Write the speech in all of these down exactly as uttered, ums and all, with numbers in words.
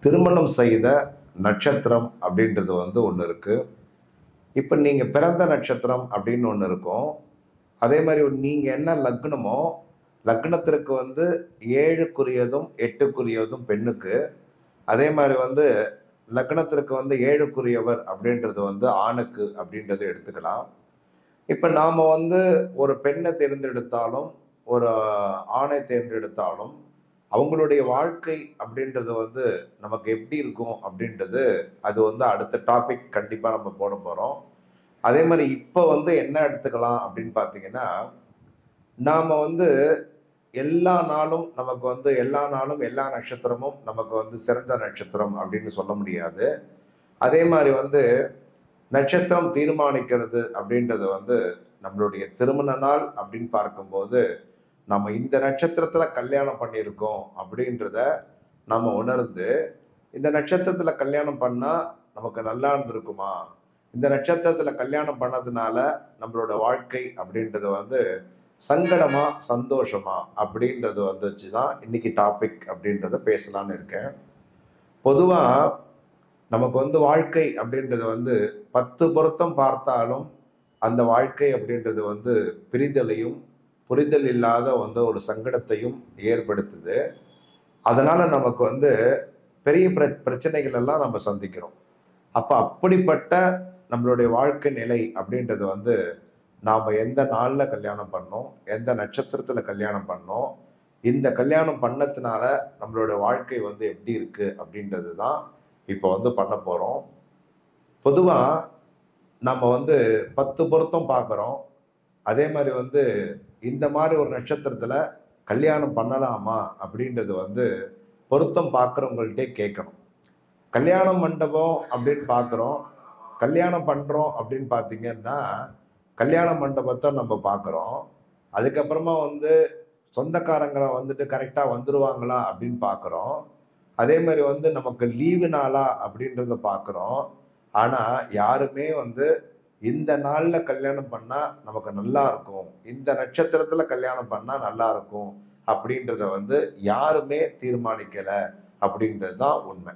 திருமணம் செய்த நட்சத்திரம் அப்படின்றது வந்து ஒன்று இருக்குது. இப்போ நீங்கள் பிறந்த நட்சத்திரம் அப்படின்னு ஒன்று இருக்கும். அதே மாதிரி நீங்கள் என்ன லக்னமோ லக்னத்திற்கு வந்து ஏழுக்குரியதும் எட்டுக்குரியதும் பெண்ணுக்கு, அதே மாதிரி வந்து லக்னத்திற்கு வந்து ஏழுக்குரியவர் அப்படின்றது வந்து ஆணுக்கு அப்படின்றத எடுத்துக்கலாம். இப்போ நாம் வந்து ஒரு பெண்ணை தேர்ந்தெடுத்தாலும் ஒரு ஆணை தேர்ந்தெடுத்தாலும் அவங்களுடைய வாழ்க்கை அப்படின்றது வந்து நமக்கு எப்படி இருக்கும் அப்படின்றது அது வந்து அடுத்த டாபிக் கண்டிப்பாக நம்ம போட போகிறோம். அதே மாதிரி இப்போ வந்து என்ன எடுத்துக்கலாம் அப்படின்னு பார்த்தீங்கன்னா, நாம் வந்து எல்லா நாளும் நமக்கு வந்து எல்லா நாளும் எல்லா நட்சத்திரமும் நமக்கு வந்து சிறந்த நட்சத்திரம் அப்படின்னு சொல்ல முடியாது. அதே மாதிரி வந்து நட்சத்திரம் தீர்மானிக்கிறது அப்படின்றது வந்து நம்மளுடைய திருமண நாள் அப்படின்னு பார்க்கும்போது நம்ம இந்த நட்சத்திரத்தில் கல்யாணம் பண்ணியிருக்கோம் அப்படின்றத நம்ம உணர்ந்து, இந்த நட்சத்திரத்தில் கல்யாணம் பண்ணால் நமக்கு நல்லா இருந்திருக்குமா, இந்த நட்சத்திரத்தில் கல்யாணம் பண்ணதுனால நம்மளோட வாழ்க்கை அப்படின்றது வந்து சங்கடமா சந்தோஷமா அப்படின்றது வந்துச்சு தான் இன்னைக்கு டாபிக் அப்படின்றத பேசலான்னு இருக்கேன். பொதுவாக நமக்கு வந்து வாழ்க்கை அப்படின்றது வந்து பத்து பொருத்தம் பார்த்தாலும் அந்த வாழ்க்கை அப்படின்றது வந்து பிரிதலையும் புரிதல் இல்லாத வந்து ஒரு சங்கடத்தையும் ஏற்படுத்துது. அதனால நமக்கு வந்து பெரிய பிர பிரச்சனைகள் எல்லாம் நம்ம சந்திக்கிறோம். அப்போ அப்படிப்பட்ட நம்மளுடைய வாழ்க்கை நிலை அப்படின்றது வந்து நாம் எந்த நாளில் கல்யாணம் பண்ணோம், எந்த நட்சத்திரத்தில் கல்யாணம் பண்ணோம், இந்த கல்யாணம் பண்ணதுனால நம்மளோட வாழ்க்கை வந்து எப்படி இருக்குது அப்படின்றது தான் இப்போ வந்து பண்ண போகிறோம். பொதுவாக நம்ம வந்து பத்து பொருத்தம் பார்க்குறோம். அதே மாதிரி வந்து இந்த மாதிரி ஒரு நட்சத்திரத்தில் கல்யாணம் பண்ணலாமா அப்படின்றது வந்து பொருத்தம் பார்க்குறவங்கள்ட்டே கேட்கணும். கல்யாண மண்டபம் அப்படின்னு பார்க்குறோம், கல்யாணம் பண்ணுறோம் அப்படின்னு பார்த்தீங்கன்னா கல்யாண மண்டபத்தை நம்ம பார்க்குறோம். அதுக்கப்புறமா வந்து சொந்தக்காரங்களை வந்துட்டு கரெக்டாக வந்துடுவாங்களா அப்படின்னு பார்க்குறோம். அதே மாதிரி வந்து நமக்கு லீவு நாளா அப்படின்றத பார்க்குறோம். ஆனால் யாருமே வந்து இந்த நாளில் கல்யாணம் பண்ணால் நமக்கு நல்லா இருக்கும், இந்த நட்சத்திரத்தில் கல்யாணம் பண்ணால் நல்லா இருக்கும் அப்படின்றத வந்து யாருமே தீர்மானிக்கலை அப்படின்றது தான் உண்மை.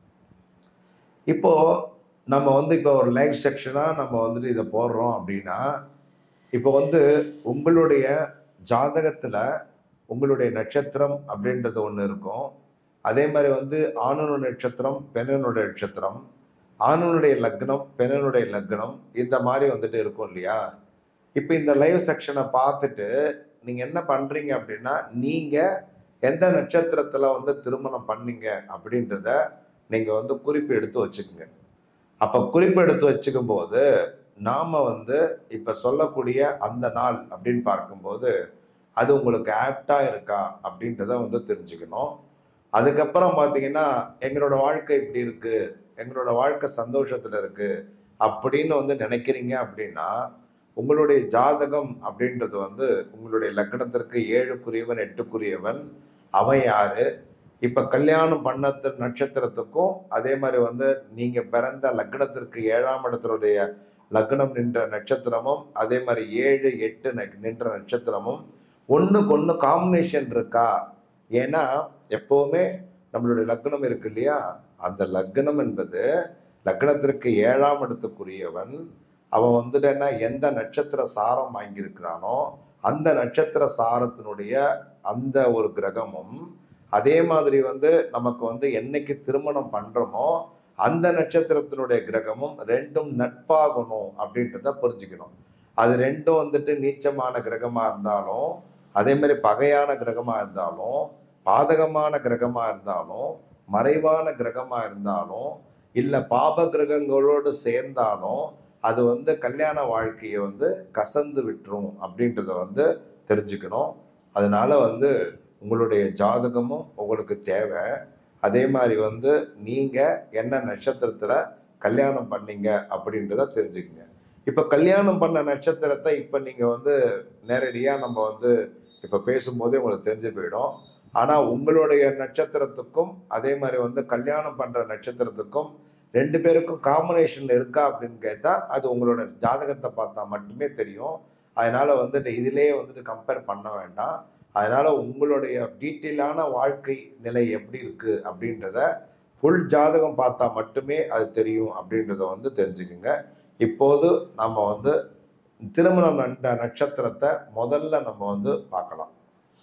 இப்போ நம்ம வந்து இப்போ ஒரு லைவ் செக்ஷனாக நம்ம வந்துட்டு இதை போடுறோம் அப்படின்னா, இப்போ வந்து உங்களுடைய ஜாதகத்தில் உங்களுடைய நட்சத்திரம் அப்படின்றது ஒன்று இருக்கும். அதே மாதிரி வந்து ஆணுனுடைய நட்சத்திரம் பெண்ணுடைய நட்சத்திரம், ஆணுனுடைய லக்னம் பெண்ணுடைய லக்னம், இந்த மாதிரி வந்துட்டு இருக்கும் இல்லையா. இப்போ இந்த லைவ் செக்ஷனை பார்த்துட்டு நீங்கள் என்ன பண்ணுறீங்க அப்படின்னா, நீங்கள் எந்த நட்சத்திரத்தில் வந்து திருமணம் பண்ணீங்க அப்படின்றத நீங்கள் வந்து குறிப்பு எடுத்து வச்சுக்கோங்க. அப்போ குறிப்பு எடுத்து வச்சுக்கும் போது நாம் வந்து இப்போ சொல்லக்கூடிய அந்த நாள் அப்படின்னு பார்க்கும்போது அது உங்களுக்கு ஆப்டாக இருக்கா அப்படின்றத வந்து தெரிஞ்சுக்கணும். அதுக்கப்புறம் பார்த்தீங்கன்னா, எங்களோட வாழ்க்கை இப்படி இருக்குது, எங்களோட வாழ்க்கை சந்தோஷத்தில் இருக்குது அப்படின்னு வந்து நினைக்கிறீங்க அப்படின்னா, உங்களுடைய ஜாதகம் அப்படின்றது வந்து உங்களுடைய லக்னத்திற்கு ஏழுக்குரியவன் எட்டுக்குரியவன் அவன் யாரு, இப்போ கல்யாணம் பண்ண நட்சத்திரத்துக்கும் அதே மாதிரி வந்து நீங்கள் பிறந்த லக்னத்திற்கு ஏழாம் இடத்தினுடைய லக்னம் நின்ற நட்சத்திரமும் அதே மாதிரி ஏழு எட்டு நின்ற நட்சத்திரமும் ஒன்றுக்கு ஒன்று காம்பினேஷன் இருக்கா. ஏன்னா எப்போவுமே நம்மளுடைய லக்னம் இருக்கு இல்லையா, அந்த லக்னம் என்பது லக்னத்திற்கு ஏழாம் இடத்துக்குரியவன் அவன் வந்துட்டேன்னா எந்த நட்சத்திர சாரம் வாங்கியிருக்கிறானோ அந்த நட்சத்திர சாரத்தினுடைய அந்த ஒரு கிரகமும், அதே மாதிரி வந்து நமக்கு வந்து என்னைக்கு திருமணம் பண்ணுறோமோ அந்த நட்சத்திரத்தினுடைய கிரகமும் ரெண்டும் நட்பாகணும் அப்படின்றத புரிஞ்சுக்கணும். அது ரெண்டும் வந்துட்டு நீச்சமான கிரகமாக இருந்தாலும், அதே மாதிரி பகையான கிரகமாக இருந்தாலும், பாதகமான கிரகமாக இருந்தாலும், மறைவான கிரகமாக இருந்தாலும், இல்லை பாப கிரகங்களோடு சேர்ந்தாலும் அது வந்து கல்யாண வாழ்க்கையை வந்து கசந்து விட்டுரும் அப்படின்றத வந்து தெரிஞ்சுக்கணும். அதனால வந்து உங்களுடைய ஜாதகமும் உங்களுக்கு தேவை. அதே மாதிரி வந்து நீங்கள் என்ன நட்சத்திரத்தில் கல்யாணம் பண்ணீங்க அப்படின்றத தெரிஞ்சுக்கங்க. இப்போ கல்யாணம் பண்ண நட்சத்திரத்தை இப்போ நீங்கள் வந்து நேரடியாக நம்ம வந்து இப்போ பேசும்போதே உங்களுக்கு தெரிஞ்சு போயிடும். ஆனால் உங்களுடைய நட்சத்திரத்துக்கும் அதே மாதிரி வந்து கல்யாணம் பண்ணுற நட்சத்திரத்துக்கும் ரெண்டு பேருக்கும் காம்பினேஷன் இருக்கா அப்படின்னு கேட்டால் அது உங்களோட ஜாதகத்தை பார்த்தா மட்டுமே தெரியும். அதனால் வந்துட்டு இதிலே வந்துட்டு கம்பேர் பண்ண வேண்டாம். அதனால் உங்களுடைய டீட்டெயிலான வாழ்க்கை நிலை எப்படி இருக்குது அப்படின்றத ஃபுல் ஜாதகம் பார்த்தா மட்டுமே அது தெரியும் அப்படின்றத வந்து தெரிஞ்சுக்குங்க. இப்போது நம்ம வந்து திருமணம் நண்ட நட்சத்திரத்தை முதல்ல நம்ம வந்து பார்க்கலாம்.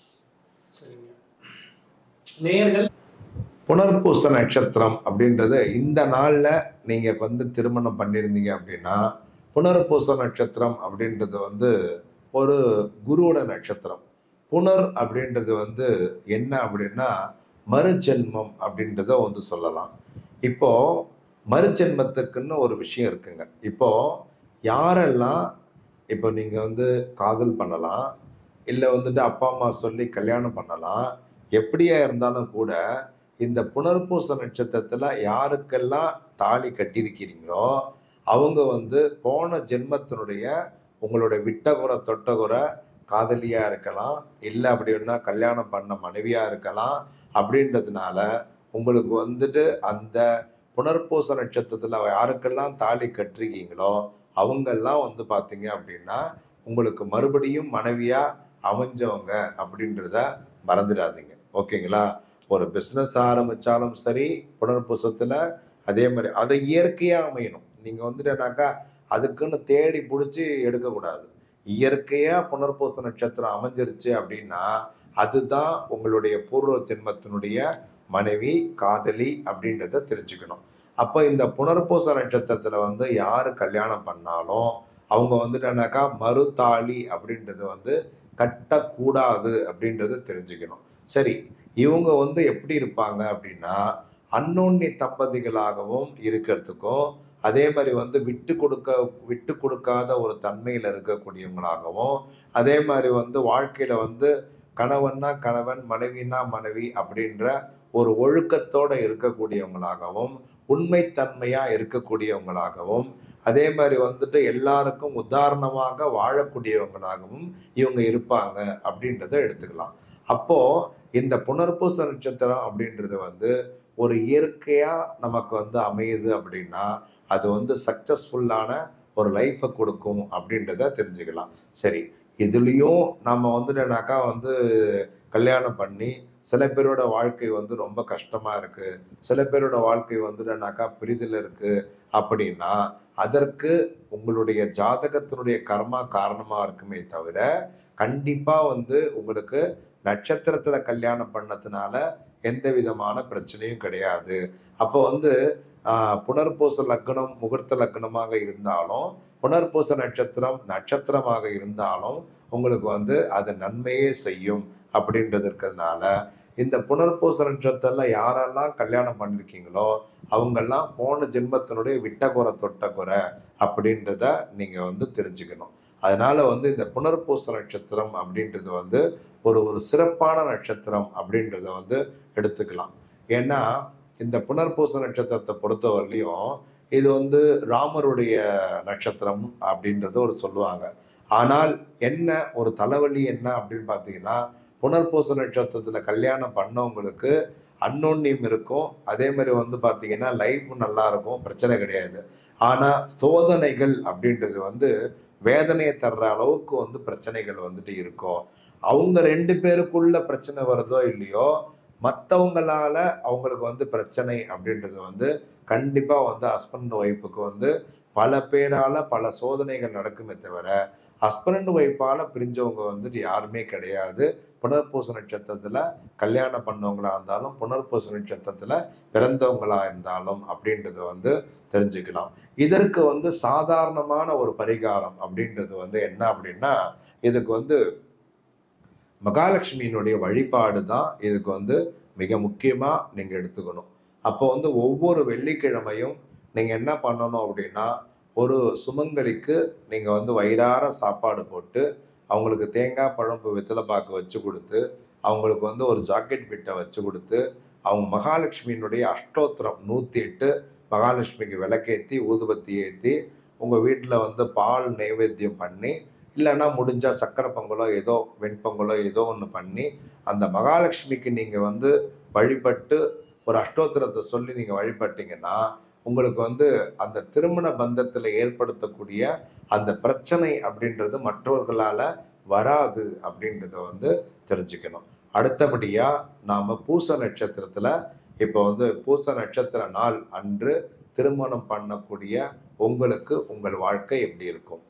நேயர்கள், புனர்பூச நட்சத்திரம் அப்படின்றது இந்த நாளில் நீங்கள் வந்து திருமணம் பண்ணியிருந்தீங்க அப்படின்னா, புனர்பூச நட்சத்திரம் அப்படின்றது வந்து ஒரு குருவோட நட்சத்திரம். புனர் அப்படின்றது வந்து என்ன அப்படின்னா மறுஜென்மம் அப்படின்றத வந்து சொல்லலாம். இப்போ மறுஜென்மத்துக்குன்னு ஒரு விஷயம் இருக்குங்க. இப்போ யாரெல்லாம் இப்போ நீங்கள் வந்து காதல் பண்ணலாம், இல்லை வந்துட்டு அப்பா அம்மா சொல்லி கல்யாணம் பண்ணலாம், எப்படியா இருந்தாலும் கூட இந்த புனர்பூச நட்சத்திரத்தில் யாருக்கெல்லாம் தாலி கட்டியிருக்கிறீங்களோ அவங்க வந்து போன ஜென்மத்தினுடைய உங்களுடைய விட்டகுறை தொட்டகுறை காதலியாக இருக்கலாம், இல்லை அப்படின்னா கல்யாணம் பண்ண மனைவியாக இருக்கலாம். அப்படின்றதுனால உங்களுக்கு வந்துட்டு அந்த புனர்பூச நட்சத்திரத்தில் யாருக்கெல்லாம் தாலி கட்டிருக்கீங்களோ அவங்கெல்லாம் வந்து பார்த்தீங்க அப்படின்னா உங்களுக்கு மறுபடியும் மனைவியாக அமைஞ்சவங்க அப்படின்றத மறந்துடாதீங்க. ஓகேங்களா? ஒரு பிஸ்னஸ் ஆரம்பித்தாலும் சரி புனர்பூசத்தில் அதே மாதிரி அதை இயற்கையாக அமையணும். நீங்கள் வந்துட்டேனாக்கா அதுக்குன்னு தேடி பிடிச்சி எடுக்கக்கூடாது. இயற்கையாக புனர்பூச நட்சத்திரம் அமைஞ்சிருச்சு அப்படின்னா அதுதான் உங்களுடைய பூர்வ ஜென்மத்தினுடைய மனைவி காதலி அப்படின்றத தெரிஞ்சுக்கணும். அப்போ இந்த புனர்பூச நட்சத்திரத்தில் வந்து யார் கல்யாணம் பண்ணாலும் அவங்க வந்துட்டேனாக்கா மறுதாலி அப்படின்றது வந்து கட்டக்கூடாது அப்படின்றத தெரிஞ்சுக்கணும். சரி, இவங்க வந்து எப்படி இருப்பாங்க அப்படின்னா அன்னோன்ய தம்பதிகளாகவும் இருக்கிறதுக்கும் அதே மாதிரி வந்து விட்டு கொடுக்க விட்டு கொடுக்காத ஒரு தன்மையில் இருக்கக்கூடியவங்களாகவும் அதே மாதிரி வந்து வாழ்க்கையில் வந்து கணவன்னா கணவன் மனைவினா மனைவி அப்படின்ற ஒரு ஒழுக்கத்தோடு இருக்கக்கூடியவங்களாகவும் உண்மைத்தன்மையாக இருக்கக்கூடியவங்களாகவும் அதே மாதிரி வந்துட்டு எல்லாருக்கும் உதாரணமாக வாழக்கூடியவங்களாகவும் இவங்க இருப்பாங்க அப்படின்றத எடுத்துக்கலாம். அப்போது இந்த புனர்பூச நட்சத்திரம் அப்படின்றது வந்து ஒரு இயற்கையாக நமக்கு வந்து அமையுது அப்படின்னா அது வந்து சக்ஸஸ்ஃபுல்லான ஒரு லைஃப்பை கொடுக்கும் அப்படின்றத தெரிஞ்சுக்கலாம். சரி, இதுலேயும் நம்ம வந்துட்டேனாக்கா வந்து கல்யாணம் பண்ணி சில பேரோட வாழ்க்கை வந்து ரொம்ப கஷ்டமாக இருக்குது, சில பேரோட வாழ்க்கை வந்துட்டேனாக்கா பிரிதில் இருக்குது அப்படின்னா அதற்கு உங்களுடைய ஜாதகத்தினுடைய கர்மா காரணமாக இருக்குமே தவிர கண்டிப்பாக வந்து உங்களுக்கு நட்சத்திரத்தில் கல்யாணம் பண்ணதுனால எந்த விதமான பிரச்சனையும் கிடையாது. அப்போ வந்து புனர்பூச லக்னம் முகூர்த்த லக்னமாக இருந்தாலும் புனர்பூச நட்சத்திரம் நட்சத்திரமாக இருந்தாலும் உங்களுக்கு வந்து அது நன்மையே செய்யும் அப்படின்றது இருக்கிறதுனால இந்த புனர்பூச நட்சத்திரத்தில் யாரெல்லாம் கல்யாணம் பண்ணியிருக்கீங்களோ அவங்கெல்லாம் போன ஜென்மத்தினுடைய விட்டகுறை தொட்டகுறை அப்படின்றத நீங்கள் வந்து தெரிஞ்சுக்கணும். அதனால வந்து இந்த புனர்பூச நட்சத்திரம் அப்படின்றது வந்து ஒரு ஒரு சிறப்பான நட்சத்திரம் அப்படின்றத வந்து எடுத்துக்கலாம். ஏன்னா இந்த புனர்பூச நட்சத்திரத்தை பொறுத்தவரையிலையும் இது வந்து ராமருடைய நட்சத்திரம் அப்படின்றத ஒரு சொல்லுவாங்க. ஆனால் என்ன ஒரு தலைவலி என்ன அப்படின்னு பார்த்தீங்கன்னா புனர்பூச நட்சத்திரத்தில் கல்யாணம் பண்ணவங்களுக்கு அன்னோன்யம் இருக்கும், அதே மாதிரி வந்து பார்த்தீங்கன்னா லைஃப் நல்லா இருக்கும், பிரச்சனை கிடையாது. ஆனால் சோதனைகள் அப்படின்றது வந்து வேதனையை தர்ற அளவுக்கு வந்து பிரச்சனைகள் வந்துட்டு இருக்கும். அவங்க ரெண்டு பேருக்குள்ள பிரச்சனை வருதோ இல்லையோ மற்றவங்களால அவங்களுக்கு வந்து பிரச்சனை அப்படின்றது வந்து கண்டிப்பாக வந்து ஹஸ்பண்ட் ஒய்ஃபுக்கு வந்து பல பேரால் பல சோதனைகள் நடக்குமே தவிர ஹஸ்பண்ட் ஒய்ஃபால் பிரிஞ்சவங்க வந்துட்டு யாருமே கிடையாது. புனர்பூச நட்சத்திரத்தில் கல்யாணம் பண்ணவங்களா இருந்தாலும் புனர்பூச நட்சத்திரத்தில் பிறந்தவங்களா இருந்தாலும் அப்படின்றத வந்து தெரிஞ்சுக்கலாம். இதற்கு வந்து சாதாரணமான ஒரு பரிகாரம் அப்படின்றது வந்து என்ன அப்படின்னா இதுக்கு வந்து மகாலட்சுமியினுடைய வழிபாடு தான் இதுக்கு வந்து மிக முக்கியமாக நீங்கள் எடுத்துக்கணும். அப்போ வந்து ஒவ்வொரு வெள்ளிக்கிழமையும் நீங்கள் என்ன பண்ணணும் அப்படின்னா ஒரு சுமங்கலிக்கு நீங்கள் வந்து வயிறார சாப்பாடு போட்டு அவங்களுக்கு தேங்காய் பழம்பு வெத்தலை பாக்கு வச்சு கொடுத்து அவங்களுக்கு வந்து ஒரு ஜாக்கெட் பிட்டை வச்சு கொடுத்து அவங்க மகாலட்சுமியினுடைய அஷ்டோத்திரம் நூற்றி எட்டு மகாலட்சுமிக்கு விளக்கேற்றி ஊதுபத்தி ஏற்றி உங்கள் வீட்டில் வந்து பால் நைவேத்தியம் பண்ணி இல்லைன்னா முடிஞ்சால் சக்கரை பொங்கலோ ஏதோ வெண்பொங்கலோ ஏதோ ஒன்று பண்ணி அந்த மகாலட்சுமிக்கு நீங்கள் வந்து வழிபட்டு ஒரு அஷ்டோத்திரத்தை சொல்லி நீங்கள் வழிபட்டீங்கன்னா உங்களுக்கு வந்து அந்த திருமண பந்தத்தில் ஏற்படுத்தக்கூடிய அந்த பிரச்சனை அப்படின்றது மற்றவர்களால் வராது அப்படின்றத வந்து தெரிஞ்சுக்கணும். அடுத்தபடியாக நாம் பூச நட்சத்திரத்தில் இப்போ வந்து பூச நட்சத்திர நாள் அன்று திருமணம் பண்ணக்கூடிய உங்களுக்கு உங்கள் வாழ்க்கை எப்படி இருக்கும்?